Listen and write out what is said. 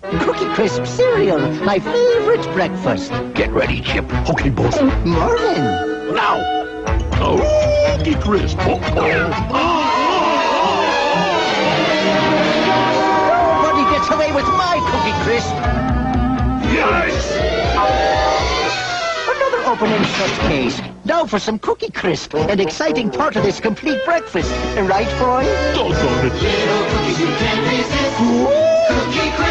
Cookie Crisp cereal, my favorite breakfast. Get ready, Chip. Okay, boss. Morning. Now. Cookie Crisp. Nobody gets away with my Cookie Crisp. Yes! Another open and shut case. Now for some Cookie Crisp, an exciting part of this complete breakfast. Right, boy? Doggone it. Little cookies you can't resist. Cookie Crisp.